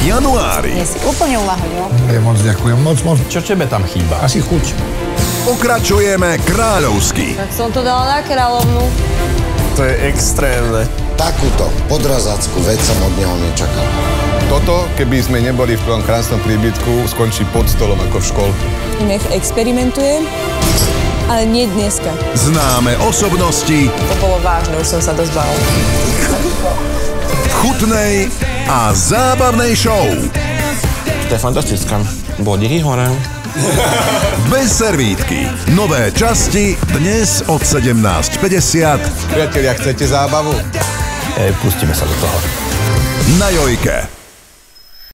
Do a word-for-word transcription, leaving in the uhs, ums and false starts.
januári. Nie si úplne uľahodil. Ja moc ďakujem, moc, moc. Čo tebe tam chýba? Asi chuť. Pokračujeme kráľovsky. Tak som to dala na kráľovnú. To je extrémne. Takúto podrazácku vec som od neho nečakal. Toto, keby sme neboli v tom krásnom príbytku, skončí pod stolom ako v školke. Nech experimentuje, ale nie dneska. Známe osobnosti. To bolo vážne, už som sa dosť bála. Chutnej a zábavnej show. To je fantastická. Bodiky hore. Bez servítky. Nové časti dnes od sedemnásť päťdesiat. Priatelia, chcete zábavu? Ej, pustíme sa do toho. Na Jojke.